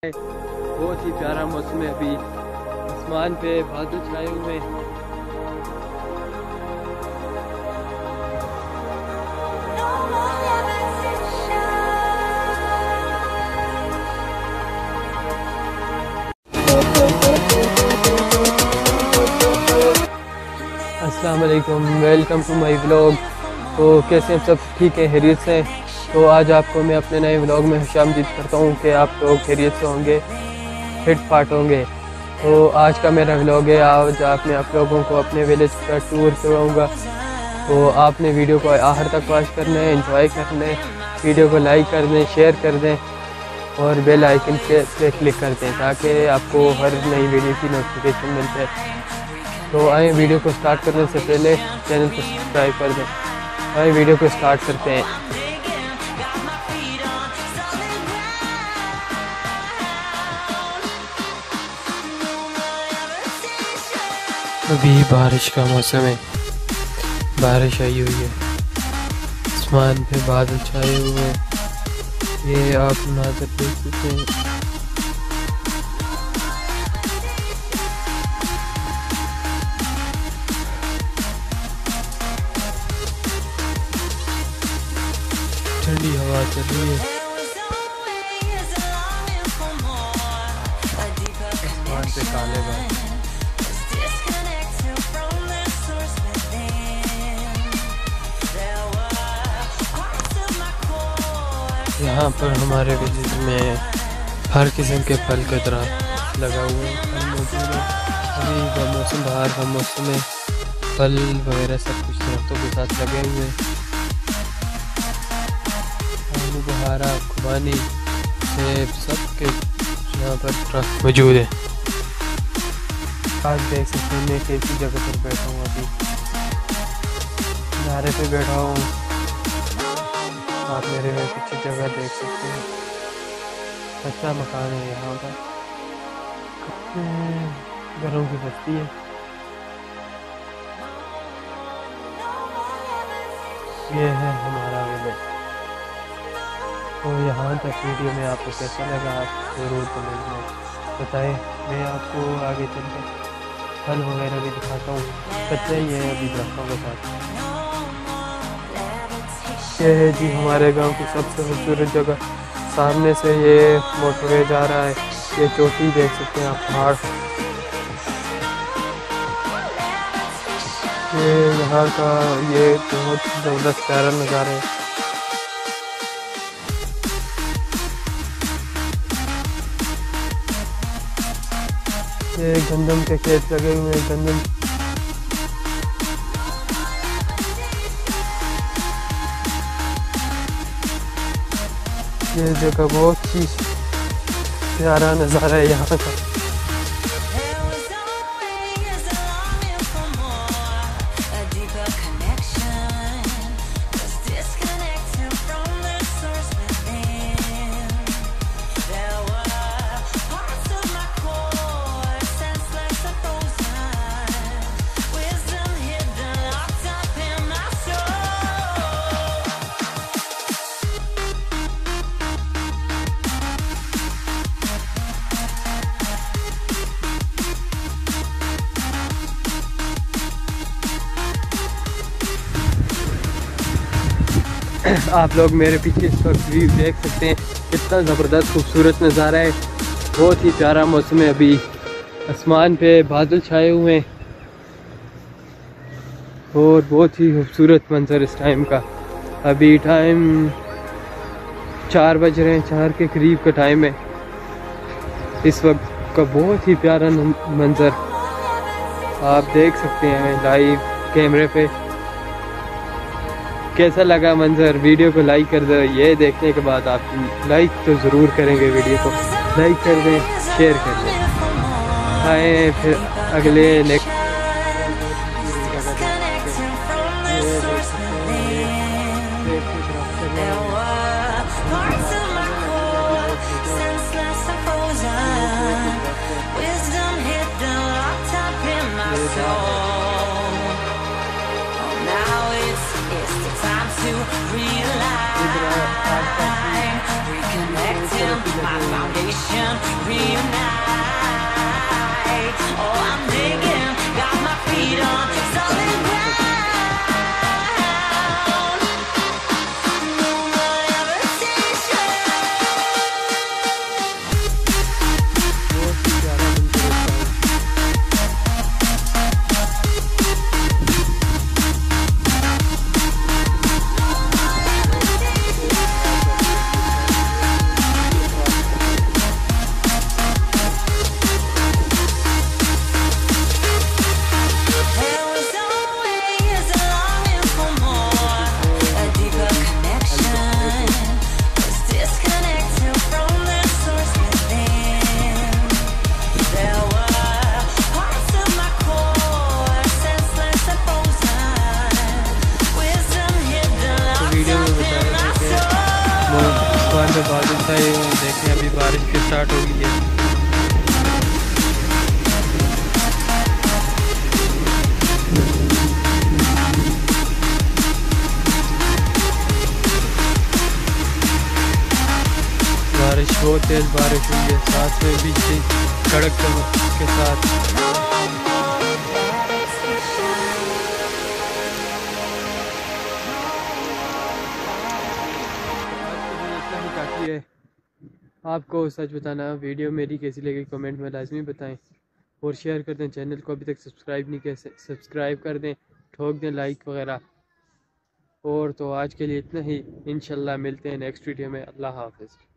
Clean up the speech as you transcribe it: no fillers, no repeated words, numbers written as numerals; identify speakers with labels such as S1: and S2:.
S1: बहुत ही प्यारा मौसम है। अभी आसमान पे बादल छाए हुए हैं। अस्सलाम वालेकुम, वेलकम टू माय व्लॉग। तो कैसे हैं सब? ठीक है, खैरियत से हैं। तो आज आपको मैं अपने नए व्लॉग में खुशामदीद करता हूं कि आप लोग खैरियत से होंगे, फिट फाट होंगे। तो आज का मेरा व्लॉग है, आज मैं आप लोगों को अपने विलेज का टूर करवाऊंगा। तो आपने वीडियो को आखिर तक वॉच करना है, एंजॉय करना है। वीडियो को लाइक कर दें, शेयर कर दें और बेल आइकन पे क्लिक कर दें ताकि आपको हर नई वीडियो की नोटिफिकेशन मिल जाए। तो आए वीडियो को स्टार्ट करने से पहले चैनल को सब्सक्राइब कर दें। आए वीडियो को स्टार्ट करते हैं। अभी बारिश का मौसम है, बारिश आई हुई है, आसमान पे बादल छाए हुए हैं। ये आप नज़र देख सकते हैं। ठंडी हवा चल रही है, आसमान पे काले बादल। यहाँ पर हमारे विलेज में हर किस्म के फल का दरख्त लगा हुआ है, फल मौजूद है। अभी का मौसम, बाहर का मौसम है, फल वगैरह सब कुछ दरख्तों के साथ लगे हुए हैं। आलू बुखारा, खुबानी, सेब, सब के यहाँ पर दरख्त मौजूद है। आज देख सकते हैं मैं कैसी जगह पर बैठा हूँ। अभी किनारे पे बैठा हूँ, आप मेरे में पीछे जगह देख सकते हैं। कच्चा मकान है यहाँ पर, घरों की बस्ती है। ये है हमारा विलेज। तो यहाँ तक वीडियो में आपको कैसा लगा, आप ज़रूर कमेंट में बताएं। मैं आपको आगे चलकर फल वगैरह भी दिखाता हूँ। कच्चा ही है अभी दरख्तों के साथ। ये है जी हमारे गांव की सबसे खूबसूरत जगह। सामने से ये मोटरवे जा रहा है। ये चोटी देख सकते हैं आप, पहाड़। ये यहाँ का ये बहुत ज़बरदस्त प्यारा नज़ारा है। ये गंदम के खेत लगे हुए हैं, गंदम। ये जगह बहुत ही प्यारा नज़ारा है यहाँ का। आप लोग मेरे पीछे इस वक्त व्यू देख सकते हैं, कितना ज़बरदस्त खूबसूरत नज़ारा है। बहुत ही प्यारा मौसम है। अभी आसमान पे बादल छाए हुए हैं और बहुत ही खूबसूरत मंजर इस टाइम का। अभी टाइम 4 बज रहे हैं, 4 के करीब का टाइम है। इस वक्त का बहुत ही प्यारा मंजर आप देख सकते हैं लाइव कैमरे पे। कैसा लगा मंजर? वीडियो को लाइक कर दो। ये देखने के बाद आप लाइक तो ज़रूर करेंगे, वीडियो को लाइक कर दें, शेयर कर दें। आए फिर अगले next
S2: Reconnecting my foundation. reunite. Oh, I'm digging, got my feet on solid ground.
S1: में बादल था, ये देखें अभी बारिश भी स्टार्ट हो गई है। बारिश बहुत तेज़ बारिश हुई है, साथ में भी कड़क चमक के साथ। काफ़ी है। आपको सच बताना, वीडियो मेरी कैसी लगी कमेंट में लाजमी बताएं और शेयर कर दें। चैनल को अभी तक सब्सक्राइब नहीं किया, सब्सक्राइब कर दें, ठोक दें लाइक वगैरह। और तो आज के लिए इतना ही, इंशाल्लाह मिलते हैं नेक्स्ट वीडियो में। अल्लाह हाफ़िज़।